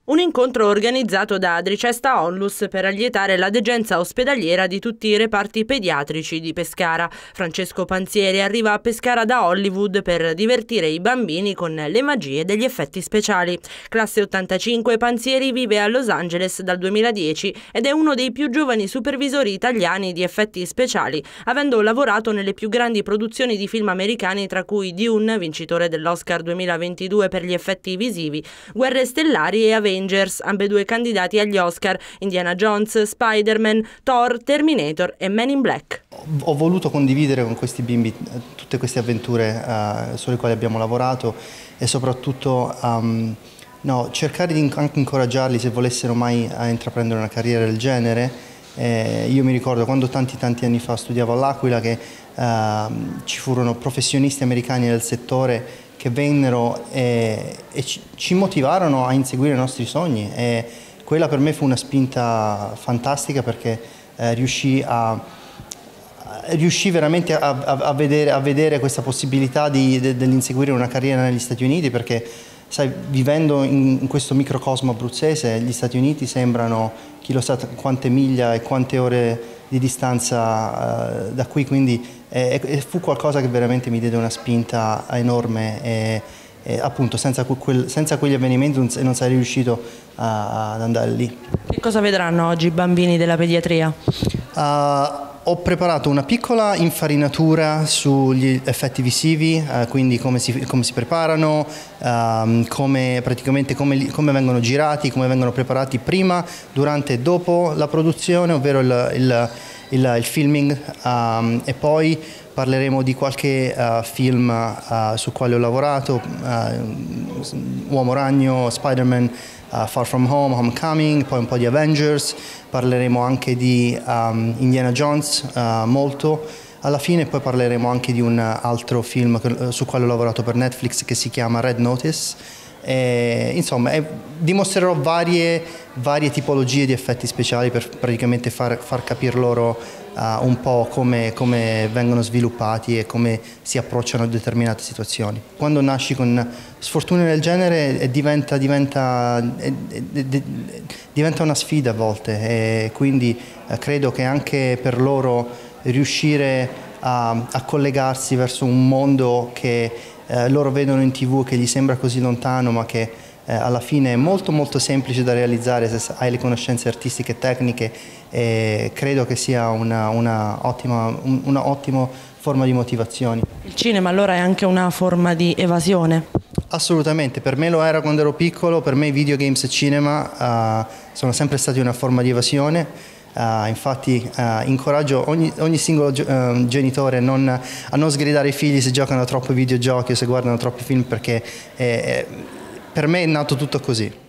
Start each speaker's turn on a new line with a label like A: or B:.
A: Un incontro organizzato da Adricesta Onlus per allietare la degenza ospedaliera di tutti i reparti pediatrici di Pescara. Francesco Panzieri arriva a Pescara da Hollywood per divertire i bambini con le magie degli effetti speciali. Classe 85, Panzieri vive a Los Angeles dal 2010 ed è uno dei più giovani supervisori italiani di effetti speciali, avendo lavorato nelle più grandi produzioni di film americani, tra cui Dune, vincitore dell'Oscar 2022 per gli effetti visivi, Guerre Stellari e Avengers, ambedue candidati agli Oscar, Indiana Jones, Spider-Man, Thor, Terminator e Men in Black.
B: Ho voluto condividere con questi bimbi tutte queste avventure sulle quali abbiamo lavorato e soprattutto cercare di anche incoraggiarli se volessero mai intraprendere una carriera del genere. Io mi ricordo quando tanti anni fa studiavo all'Aquila che ci furono professionisti americani del settore che vennero e ci motivarono a inseguire i nostri sogni, e quella per me fu una spinta fantastica perché riuscì veramente a vedere questa possibilità dell'inseguire una carriera negli Stati Uniti, perché sai, vivendo in questo microcosmo abruzzese, gli Stati Uniti sembrano chi lo sa quante miglia e quante ore di distanza da qui, quindi fu qualcosa che veramente mi diede una spinta enorme e appunto senza quegli avvenimenti non sarei riuscito ad andare lì.
A: Che cosa vedranno oggi i bambini della pediatria?
B: Ho preparato una piccola infarinatura sugli effetti visivi, quindi come si preparano, come vengono girati, come vengono preparati prima, durante e dopo la produzione, ovvero il filming, e poi parleremo di qualche film sul quale ho lavorato, Uomo Ragno, Spider-Man, Far From Home, Homecoming, poi un po' di Avengers, parleremo anche di Indiana Jones, molto. Alla fine poi parleremo anche di un altro film sul quale ho lavorato per Netflix che si chiama Red Notice. Insomma, dimostrerò varie tipologie di effetti speciali per praticamente far capire loro un po' come vengono sviluppati e come si approcciano a determinate situazioni. Quando nasci con sfortune del genere diventa una sfida a volte, e quindi credo che anche per loro riuscire a collegarsi verso un mondo che loro vedono in TV, che gli sembra così lontano, ma che alla fine è molto semplice da realizzare se hai le conoscenze artistiche e tecniche, e credo che sia una ottima forma di motivazione.
A: Il cinema allora è anche una forma di evasione?
B: Assolutamente, per me lo era quando ero piccolo, per me videogames e cinema sono sempre stati una forma di evasione. Infatti incoraggio ogni singolo genitore a non sgridare i figli se giocano a troppi videogiochi o se guardano troppi film, perché per me è nato tutto così.